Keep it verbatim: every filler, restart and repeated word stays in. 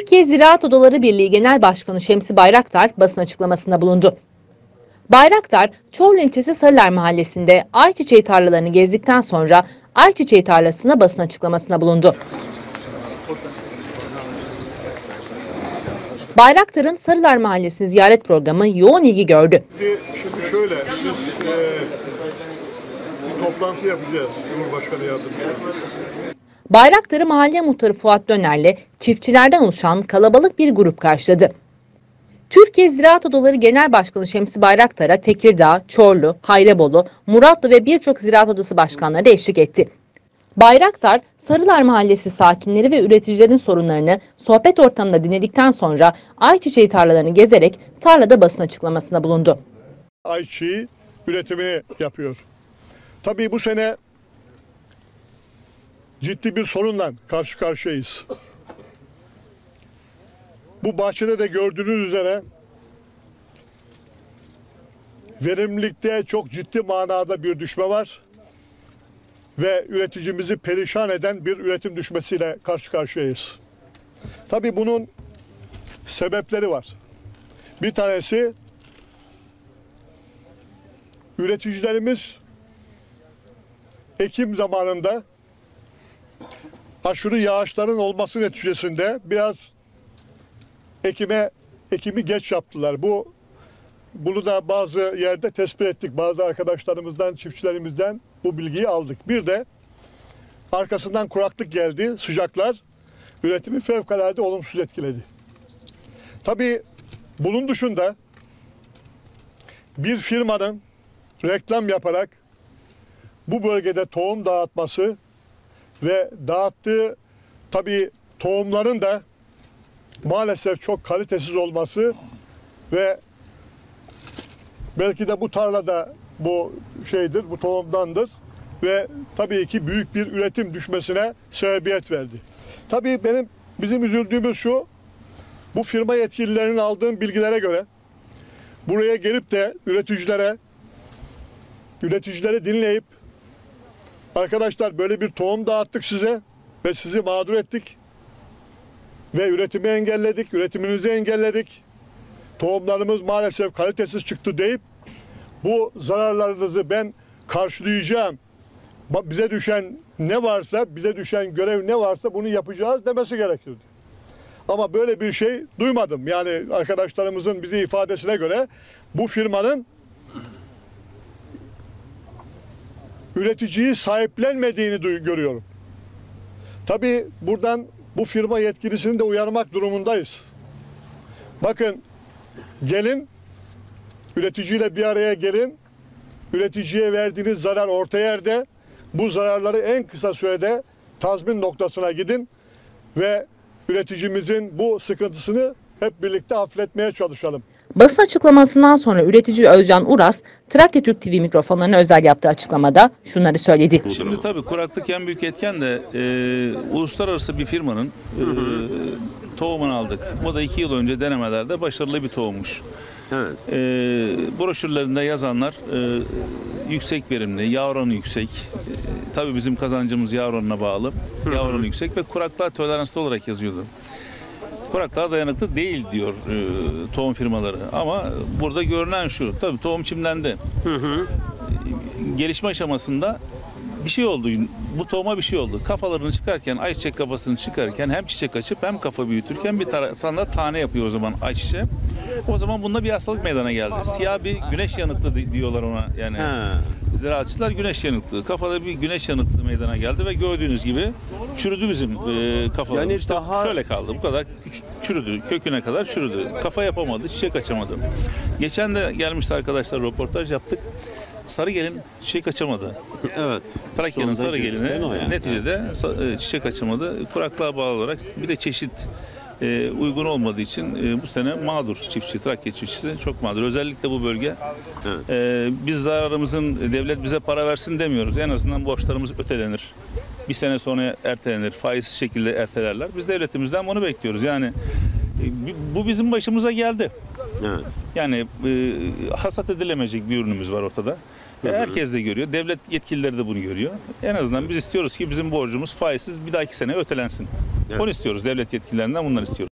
Türkiye Ziraat Odaları Birliği Genel Başkanı Şemsi Bayraktar basın açıklamasında bulundu. Bayraktar, Çorlu ilçesi Sarılar Mahallesi'nde ayçiçeği tarlalarını gezdikten sonra ayçiçeği tarlasına basın açıklamasında bulundu. Bayraktar'ın Sarılar Mahallesi'ni ziyaret programı yoğun ilgi gördü. Şimdi şöyle, biz e, bir toplantı yapacağız Cumhurbaşkanı Yardımcısı. Bayraktar'ı mahalle muhtarı Fuat Döner'le çiftçilerden oluşan kalabalık bir grup karşıladı. Türkiye Ziraat Odaları Genel Başkanı Şemsi Bayraktar'a Tekirdağ, Çorlu, Hayrabolu, Muratlı ve birçok ziraat odası başkanları eşlik etti. Bayraktar, Sarılar Mahallesi sakinleri ve üreticilerin sorunlarını sohbet ortamında dinledikten sonra ayçiçeği tarlalarını gezerek tarlada basın açıklamasında bulundu. Ayçiçeği üretimini yapıyor. Tabii bu sene ciddi bir sorunla karşı karşıyayız. Bu bahçede de gördüğünüz üzere verimlilikte çok ciddi manada bir düşme var ve üreticimizi perişan eden bir üretim düşmesiyle karşı karşıyayız. Tabii bunun sebepleri var. Bir tanesi, üreticilerimiz Ekim zamanında aşırı yağışların olması neticesinde biraz ekime ekimi geç yaptılar. Bu bunu da bazı yerde tespit ettik. Bazı arkadaşlarımızdan, çiftçilerimizden bu bilgiyi aldık. Bir de arkasından kuraklık geldi, sıcaklar üretimi fevkalade olumsuz etkiledi. Tabii bunun dışında bir firmanın reklam yaparak bu bölgede tohum dağıtması ve dağıttığı tabii tohumların da maalesef çok kalitesiz olması ve belki de bu tarlada bu şeydir, bu tohumdandır ve tabii ki büyük bir üretim düşmesine sebebiyet verdi. Tabii benim bizim üzüldüğümüz şu, bu firma yetkililerinin aldığım bilgilere göre buraya gelip de üreticilere, üreticileri dinleyip arkadaşlar böyle bir tohum dağıttık size ve sizi mağdur ettik ve üretimi engelledik, üretiminizi engelledik. Tohumlarımız maalesef kalitesiz çıktı deyip bu zararlarınızı ben karşılayacağım. Bize düşen ne varsa, bize düşen görev ne varsa bunu yapacağız demesi gerekirdi. Ama böyle bir şey duymadım. Yani arkadaşlarımızın bize ifadesine göre bu firmanın üreticiyi sahiplenmediğini görüyorum. Tabii buradan bu firma yetkilisini de uyarmak durumundayız. Bakın, gelin, üreticiyle bir araya gelin, üreticiye verdiğiniz zarar orta yerde, bu zararları en kısa sürede tazmin noktasına gidin ve üreticimizin bu sıkıntısını hep birlikte hafifletmeye çalışalım. Basın açıklamasından sonra üretici Özcan Uras, Trakya Türk T V mikrofonlarına özel yaptığı açıklamada şunları söyledi. Şimdi tabii kuraklık en büyük etken de e, uluslararası bir firmanın e, tohumunu aldık. Bu da iki yıl önce denemelerde başarılı bir tohummuş. Evet. E, broşürlerinde yazanlar e, yüksek verimli, yağ oranı yüksek. E, tabii bizim kazancımız yağ oranına bağlı. Yağ oranı yüksek ve kuraklığa toleranslı olarak yazıyordu. Kuraklığa dayanıklı değil diyor e, tohum firmaları. Ama burada görünen şu, tabii tohum çimlendi. Hı hı. Gelişme aşamasında bir şey oldu. Bu tohuma bir şey oldu. Kafalarını çıkarken, ayçiçek kafasını çıkarken hem çiçek açıp hem kafa büyütürken bir taraftan da tane yapıyor o zaman ayçiçeği. O zaman bunda bir hastalık meydana geldi. Siyah bir güneş yanıklı diyorlar ona. Yani ha. Ziraatçılar güneş yanıklığı. Kafada bir güneş yanıklığı meydana geldi ve gördüğünüz gibi çürüdü bizim e, kafalarımız. Yani işte daha... şöyle kaldı. Bu kadar çürüdü. Köküne kadar çürüdü. Kafa yapamadı, çiçek açamadı. Geçen de gelmişti arkadaşlar, röportaj yaptık. Sarıgelin çiçek açamadı. Evet. Trakya'nın Sarıgelin'i yani. Neticede çiçek açamadı. Kuraklığa bağlı olarak bir de çeşit e, uygun olmadığı için e, bu sene mağdur çiftçi, Trakya çiftçisi çok mağdur. Özellikle bu bölge. Evet. E, biz zararımızın, devlet bize para versin demiyoruz. En azından borçlarımız ötelenir. Bir sene sonra ertelenir. Faizsiz şekilde ertelerler. Biz devletimizden bunu bekliyoruz. Yani e, bu bizim başımıza geldi. Evet. Yani e, hasat edilemeyecek bir ürünümüz var ortada. Hı hı. Herkes de görüyor. Devlet yetkilileri de bunu görüyor. En azından biz istiyoruz ki bizim borcumuz faizsiz bir dahaki sene ötelensin. Evet. Onu istiyoruz. Devlet yetkililerinden bunları istiyoruz.